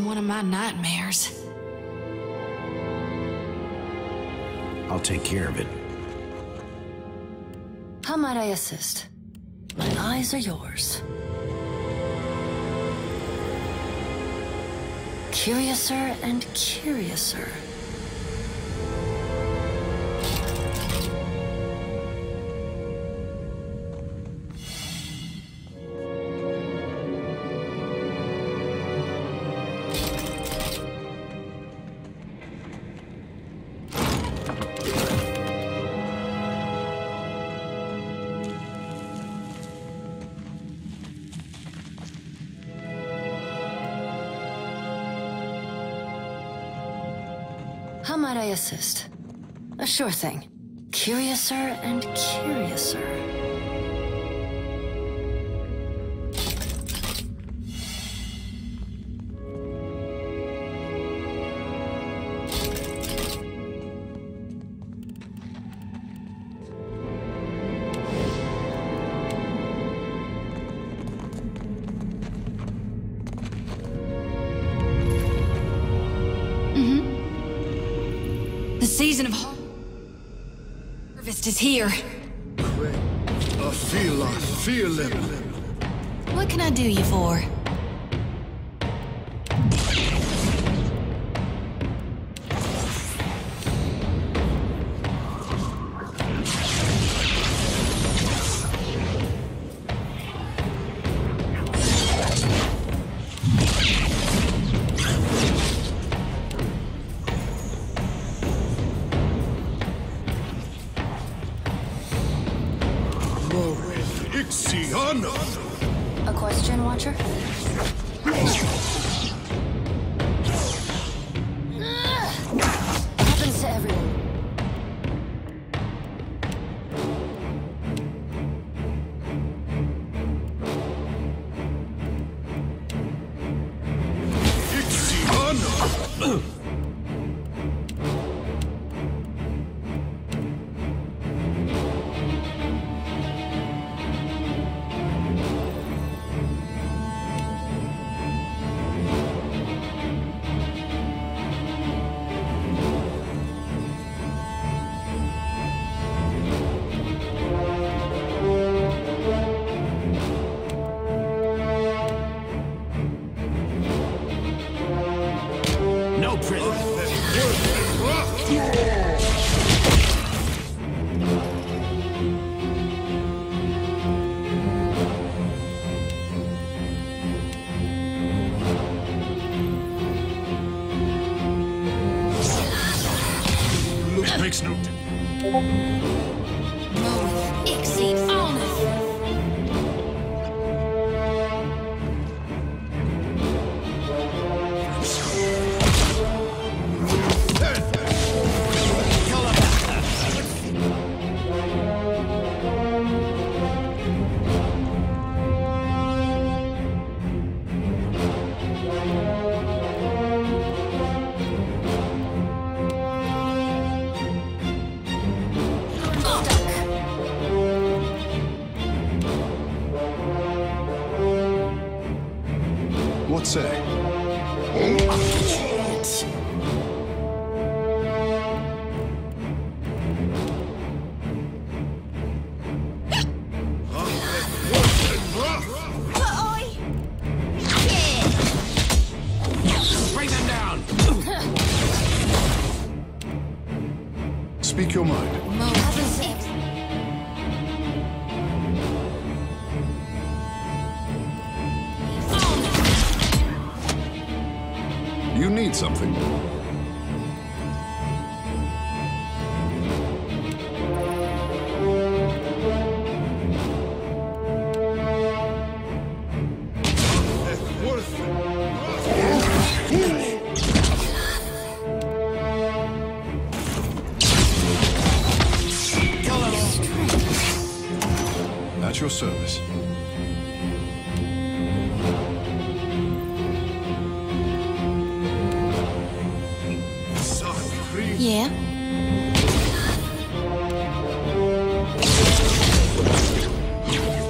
one of my nightmares. I'll take care of it. How might I assist? My eyes are yours. Curiouser and curiouser. How might I assist? A sure thing. Curiouser and curiouser. The season of harvest is here. I feel it. What can I do you for? A question, Watcher? Happens to everyone. Makes no difference. What say? Bring them down! Speak your mind. You need something. At your service. Yeah?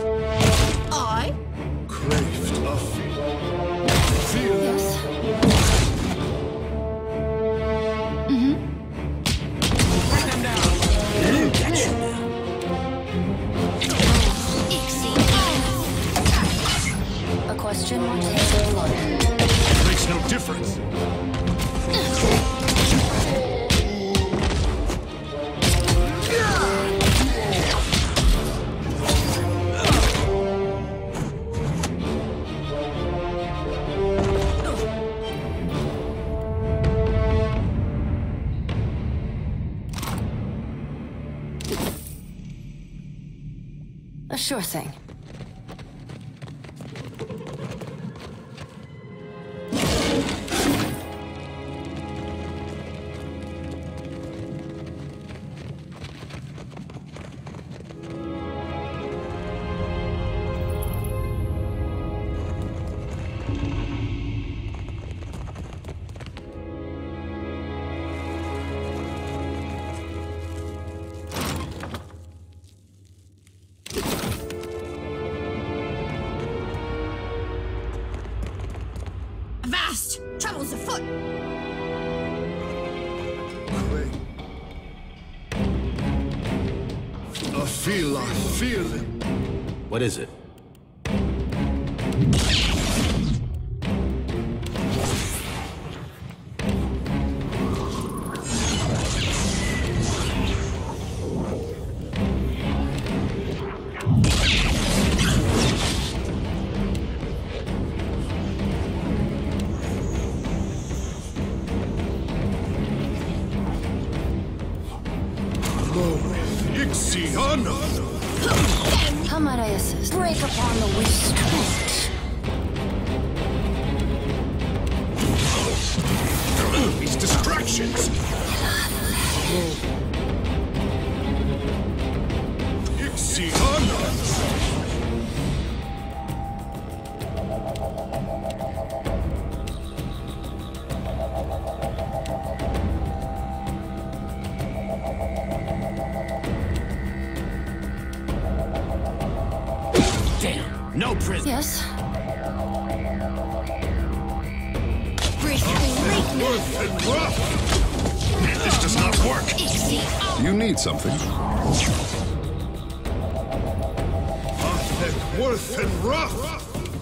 Craved of feel. Yes. A sure thing. Avast! Trouble's afoot! I feel it. What is it? How might I assist? Break upon the restraint. These distractions. Damn, no prison. Yes. This does not work. You need something. Worth and rough.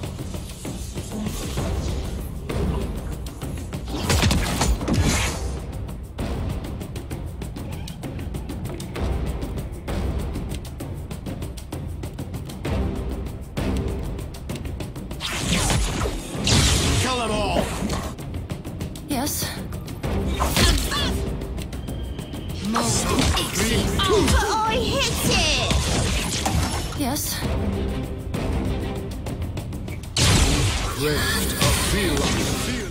Kill them all. Yes. I hit it! Yes. Raised a feel.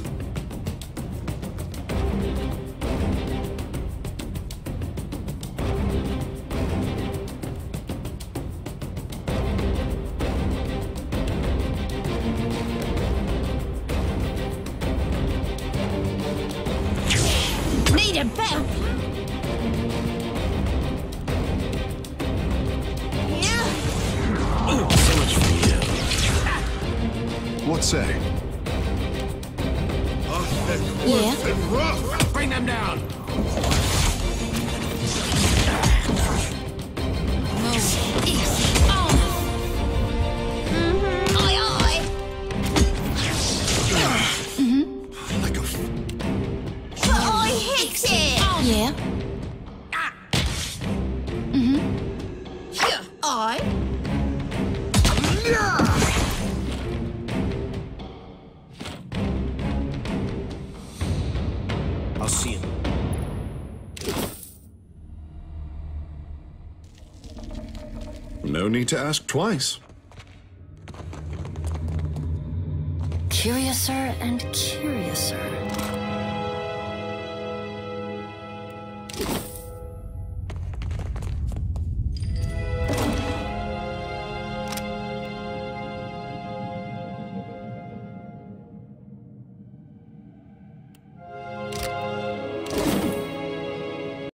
Need a better... So much for you. What say? Yeah? Bring them down. Like a I hit it! Yeah? I? I'll see you. No need to ask twice. Curiouser and curiouser.